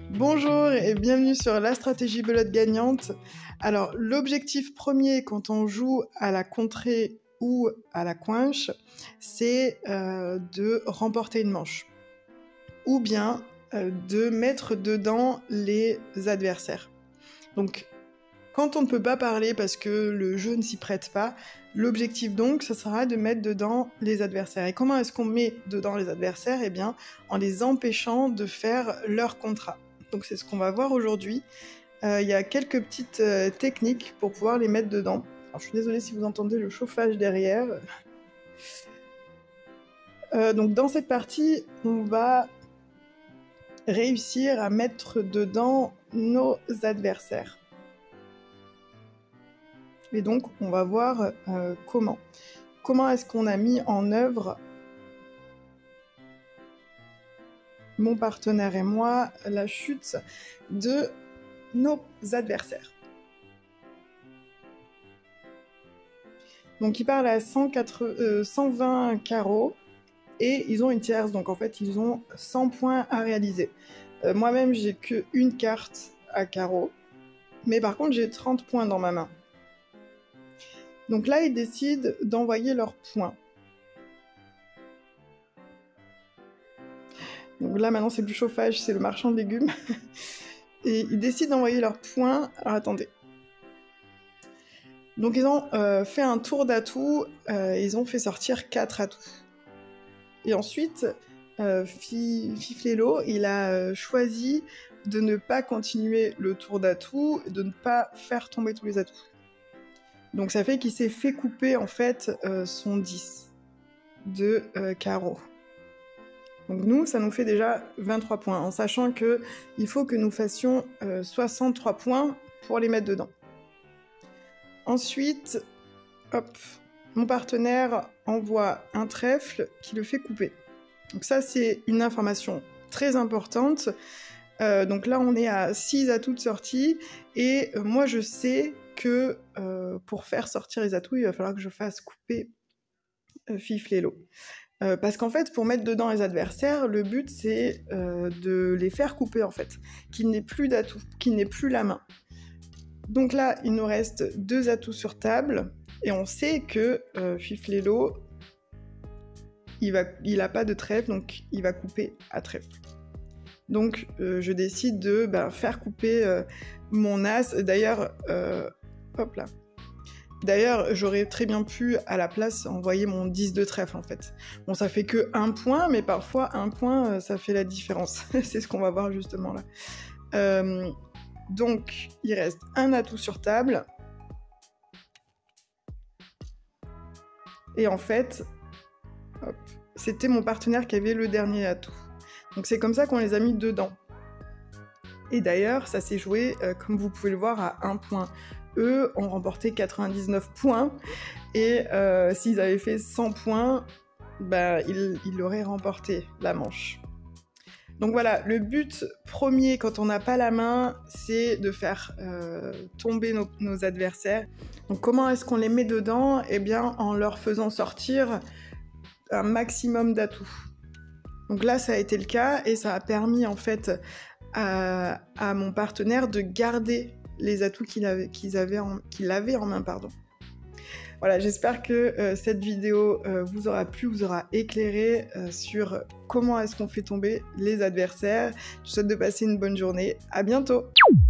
Bonjour et bienvenue sur la stratégie belote gagnante. Alors l'objectif premier quand on joue à la contrée ou à la coinche, c'est de remporter une manche ou bien de mettre dedans les adversaires. Donc quand on ne peut pas parler parce que le jeu ne s'y prête pas, l'objectif donc, ça sera de mettre dedans les adversaires. Et comment est-ce qu'on met dedans les adversaires ? Eh bien, en les empêchant de faire leur contrat. Donc c'est ce qu'on va voir aujourd'hui. Il y a quelques petites techniques pour pouvoir les mettre dedans. Alors je suis désolée si vous entendez le chauffage derrière. Donc dans cette partie, on va réussir à mettre dedans nos adversaires. Et donc, on va voir comment. Comment est-ce qu'on a mis en œuvre, mon partenaire et moi, la chute de nos adversaires. Donc, ils parlent à 120 carreaux et ils ont une tierce. Donc, en fait, ils ont 100 points à réaliser. Moi-même, j'ai qu'une carte à carreaux. Mais par contre, j'ai 30 points dans ma main. Donc là, ils décident d'envoyer leurs points. Donc là, maintenant, c'est plus chauffage, c'est le marchand de légumes. Et ils décident d'envoyer leurs points. Alors, attendez. Donc, ils ont fait un tour d'atouts. Ils ont fait sortir 4 atouts. Et ensuite, Fiflélo, il a choisi de ne pas continuer le tour d'atouts, de ne pas faire tomber tous les atouts. Donc ça fait qu'il s'est fait couper en fait son 10 de carreau. Donc nous, ça nous fait déjà 23 points, en sachant qu'il faut que nous fassions 63 points pour les mettre dedans. Ensuite, hop, mon partenaire envoie un trèfle qui le fait couper. Donc ça, c'est une information très importante. Donc là, on est à 6 atouts de sortie, et moi, je sais que pour faire sortir les atouts, il va falloir que je fasse couper Fiflélo. Parce qu'en fait, pour mettre dedans les adversaires, le but, c'est de les faire couper, en fait, qu'il n'ait plus d'atouts, qu'il n'ait plus la main. Donc là, il nous reste 2 atouts sur table, et on sait que Fiflélo, il n'a pas de trèfle, donc il va couper à trèfle. Donc je décide de faire couper mon as. D'ailleurs, hop là. D'ailleurs, j'aurais très bien pu, à la place, envoyer mon 10 de trèfle, en fait. Bon, ça fait que 1 point, mais parfois, 1 point, ça fait la différence. C'est ce qu'on va voir justement là. Donc, il reste un atout sur table. Et en fait, c'était mon partenaire qui avait le dernier atout. Donc c'est comme ça qu'on les a mis dedans. Et d'ailleurs, ça s'est joué, comme vous pouvez le voir, à 1 point. Eux ont remporté 99 points, et s'ils avaient fait 100 points, ils auraient remporté la manche. Donc voilà, le but premier quand on n'a pas la main, c'est de faire tomber nos adversaires. Donc comment est-ce qu'on les met dedans ? Eh bien, en leur faisant sortir un maximum d'atouts. Donc là, ça a été le cas, et ça a permis en fait à mon partenaire de garder les atouts qu'il avait en main. Voilà, j'espère que cette vidéo vous aura plu, vous aura éclairé sur comment est-ce qu'on fait tomber les adversaires. Je vous souhaite de passer une bonne journée. À bientôt!